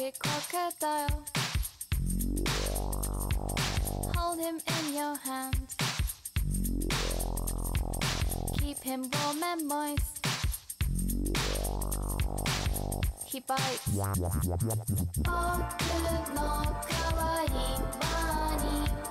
big crocodile. Hold him in your hand. Keep him warm and moist. He bites. 僕の可愛いワニ